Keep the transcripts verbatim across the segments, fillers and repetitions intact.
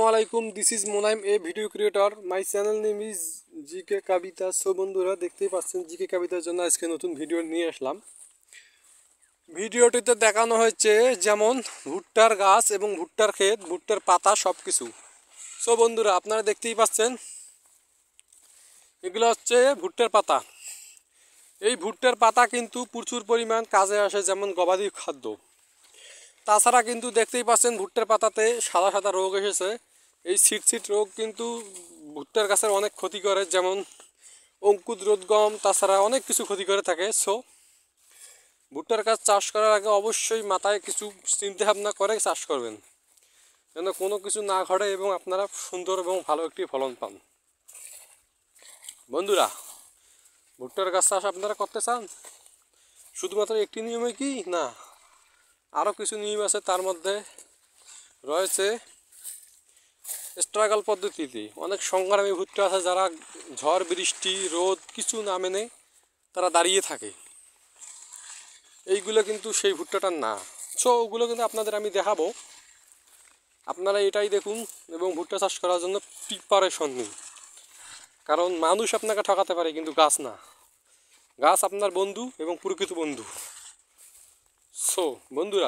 আসসালামাইকুম, this is Monaim a video creator. My channel name is GK Kabita. So বন্ধুরা, দেখতেই পাচ্ছেন জিকে কবিতার জন্য আজকে নতুন ভিডিও নিয়ে আসলাম। ভিডিওটিতে দেখানো হয়েছে যেমন ভুট্টার গাছ এবং ভুট্টার ক্ষেত, ভুট্টার পাতা সব কিছু। সো বন্ধুরা, আপনারা দেখতেই পাচ্ছেন এগুলো হচ্ছে ভুট্টার পাতা। এই ভুট্টার পাতা কিন্তু প্রচুর পরিমাণ কাজে আসে, যেমন গবাদি খাদ্য। তাছাড়া কিন্তু দেখতেই পাচ্ছেন ভুট্টার পাতাতে সাদা সাদা রোগ এসেছে। এই ছিট ছিট রোগ কিন্তু ভুট্টার গাছের অনেক ক্ষতি করে, যেমন অঙ্কুরোদ্গম, তাছাড়া অনেক কিছু ক্ষতি করে থাকে। সো ভুট্টার গাছ চাষ করার আগে অবশ্যই মাথায় কিছু চিন্তা ভাবনা করে চাষ করবেন, যেন কোনো কিছু না ঘটে এবং আপনারা সুন্দর এবং ভালো একটি ফলন পান। বন্ধুরা, ভুট্টার গাছ চাষ আপনারা করতে চান? শুধুমাত্র একটি নিয়মে কি না, আরও কিছু নিয়ম আছে। তার মধ্যে রয়েছে স্ট্রাগল পদ্ধতিতে অনেক সংগ্রামী ভুট্টা আছে, যারা ঝড় বৃষ্টি রোদ কিছু না মেনে তারা দাঁড়িয়ে থাকে। এইগুলো কিন্তু সেই ভুট্টাটার না। সো ওগুলো কিন্তু আপনাদের আমি দেখাবো, আপনারা এটাই দেখুন এবং ভুট্টা চাষ করার জন্য প্রিপারেশন নিন। কারণ মানুষ আপনাকে ঠকাতে পারে, কিন্তু গাছ না। গাছ আপনার বন্ধু এবং প্রকৃত বন্ধু। সো বন্ধুরা,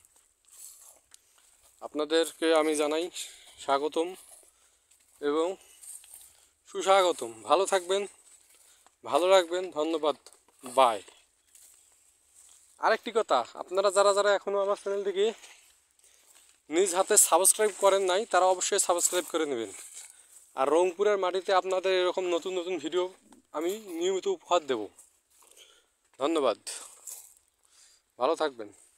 আপনাদেরকে আমি জানাই স্বাগতম এবং সুস্বাগতম। ভালো থাকবেন, ভালো রাখবেন। ধন্যবাদ, বাই। আরেকটি কথা, আপনারা যারা যারা এখনও আমার চ্যানেলটিকে নিজ হাতে সাবস্ক্রাইব করেন নাই, তারা অবশ্যই সাবস্ক্রাইব করে নেবেন। আর রংপুরের মাটিতে আপনাদের এরকম নতুন নতুন ভিডিও আমি নিয়মিত উপহার দেব। ধন্যবাদ, ভালো থাকবেন।